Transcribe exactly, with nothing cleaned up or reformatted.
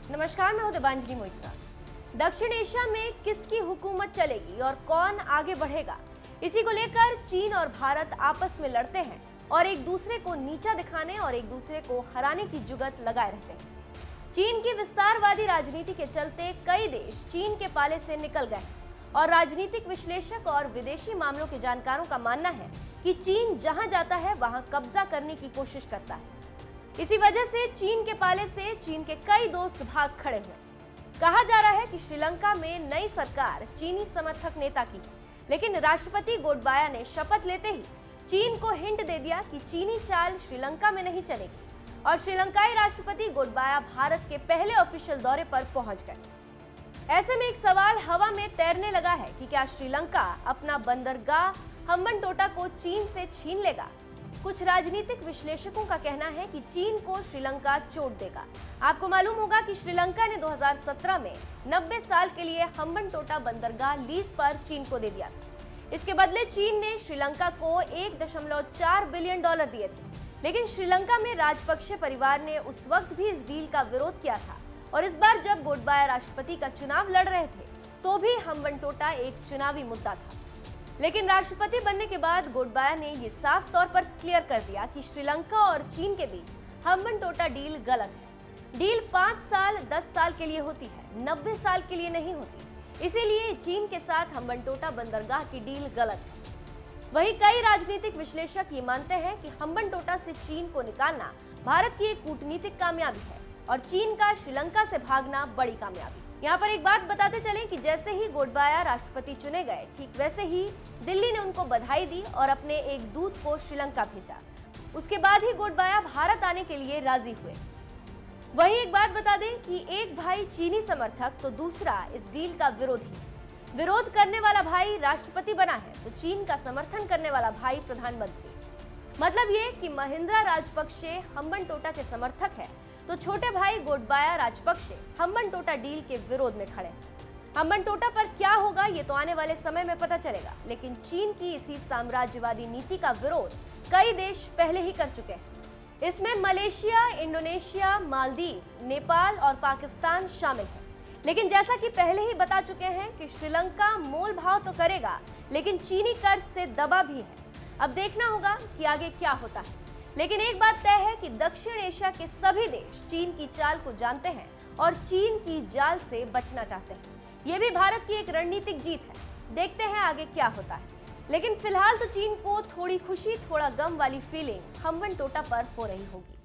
नमस्कार, मैं हूं देबांजलि मोइत्रा। दक्षिण एशिया में किसकी हुकूमत चलेगी और कौन आगे बढ़ेगा, इसी को लेकर चीन और भारत आपस में लड़ते हैं और एक दूसरे को नीचा दिखाने और एक दूसरे को हराने की जुगत लगाए रहते हैं। चीन की विस्तारवादी राजनीति के चलते कई देश चीन के पाले से निकल गए और राजनीतिक विश्लेषक और विदेशी मामलों के जानकारों का मानना है कि चीन जहां जाता है वहां कब्जा करने की कोशिश करता है। इसी वजह से चीन के पाले से चीन के कई दोस्त भाग खड़े हुए। कहा जा रहा है कि श्रीलंका में नई सरकार चीनी समर्थक नेता की, लेकिन राष्ट्रपति गोटबाया ने शपथ लेते ही चीन को हिंट दे दिया कि चीनी चाल श्रीलंका में नहीं चलेगी और श्रीलंकाई राष्ट्रपति गोटबाया भारत के पहले ऑफिशियल दौरे पर पहुंच गए। ऐसे में एक सवाल हवा में तैरने लगा है कि क्या श्रीलंका अपना बंदरगाह हम्बनटोटा को चीन से छीन लेगा। कुछ राजनीतिक विश्लेषकों का कहना है कि चीन को श्रीलंका चोट देगा। आपको मालूम होगा कि श्रीलंका ने दो हज़ार सत्रह में नब्बे साल के लिए हम्बनटोटा बंदरगाह लीज पर चीन को दे दिया था। इसके बदले चीन ने श्रीलंका को एक दशमलव चार बिलियन डॉलर दिए थे, लेकिन श्रीलंका में राजपक्षे परिवार ने उस वक्त भी इस डील का विरोध किया था और इस बार जब गोटबाया राष्ट्रपति का चुनाव लड़ रहे थे तो भी हम्बनटोटा एक चुनावी मुद्दा था। लेकिन राष्ट्रपति बनने के बाद गोटबाया ने ये साफ तौर पर क्लियर कर दिया कि श्रीलंका और चीन के बीच हम्बनटोटा डील गलत है। डील पाँच साल दस साल के लिए होती है, नब्बे साल के लिए नहीं होती। इसीलिए चीन के साथ हम्बनटोटा बंदरगाह की डील गलत है। वहीं कई राजनीतिक विश्लेषक ये मानते हैं कि हम्बनटोटा से चीन को निकालना भारत की एक कूटनीतिक कामयाबी है और चीन का श्रीलंका से भागना बड़ी कामयाबी। यहाँ पर एक बात बताते चलें कि जैसे ही गोटबाया राष्ट्रपति चुने गए, ठीक वैसे ही दिल्ली ने उनको बधाई दी और अपने एक दूत को श्रीलंका भेजा। उसके बाद ही गोटबाया भारत आने के लिए राजी हुए। वहीं एक बात बता दें कि एक भाई चीनी समर्थक तो दूसरा इस डील का विरोधी। विरोध करने वाला भाई राष्ट्रपति बना है तो चीन का समर्थन करने वाला भाई प्रधानमंत्री। मतलब ये कि महिंद्रा राजपक्षे हम्बनटोटा के समर्थक है तो छोटे भाई गोटबाया राजपक्षे हम्बनटोटा डील के विरोध में खड़े हैं। हम्बनटोटा पर क्या होगा ये तो आने वाले समय में पता चलेगा, लेकिन चीन की इसी साम्राज्यवादी नीति का विरोध कई देश पहले ही कर चुके हैं। इसमें मलेशिया, इंडोनेशिया, मालदीव, नेपाल और पाकिस्तान शामिल है। लेकिन जैसा कि पहले ही बता चुके हैं कि श्रीलंका मोल भाव तो करेगा, लेकिन चीनी कर्ज से दबा भी है। अब देखना होगा कि आगे क्या होता है। लेकिन एक बात तय है कि दक्षिण एशिया के सभी देश चीन की चाल को जानते हैं और चीन की जाल से बचना चाहते हैं। ये भी भारत की एक रणनीतिक जीत है। देखते हैं आगे क्या होता है। लेकिन फिलहाल तो चीन को थोड़ी खुशी थोड़ा गम वाली फीलिंग हम्बनटोटा पर हो रही होगी।